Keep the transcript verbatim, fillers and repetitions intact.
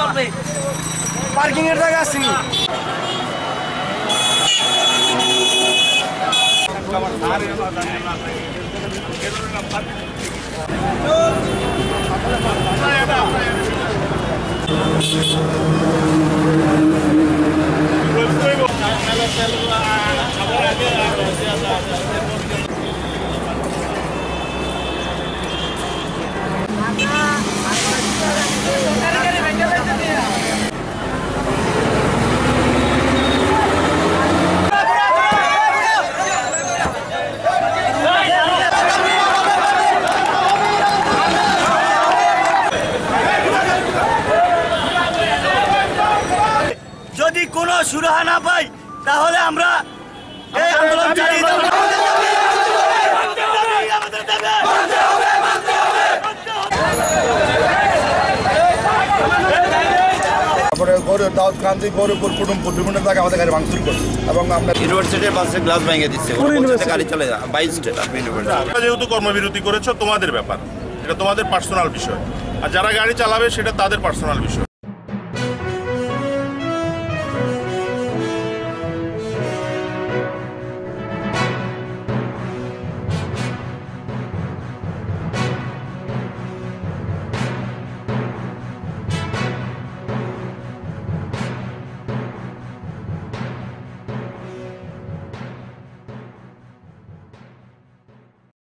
Parking এর জায়গা আছে যদি কোনো সুরাহা না পাই তাহলে আমরা এই আন্দোলন চালিয়ে যাব। তারপরে গৌরব দাউদ কান্দি গৌরবপুর কুটুমপুর বিভিন্ন জায়গায় আমাদের গাড়ি ভাঙচুর করছে এবং আমরা ইউনিভার্সিটির বাসে গ্লাস ভেঙে দিচ্ছে, গাড়ি চলে যায় বাইশ স্টেট আপনি ইউনিভার্সিটি। যেহেতু কর্মবিরতি করেছো তোমাদের ব্যাপার, এটা তোমাদের পার্সোনাল বিষয়, আর যারা গাড়ি চালাবে সেটা তাদের পার্সোনাল বিষয়।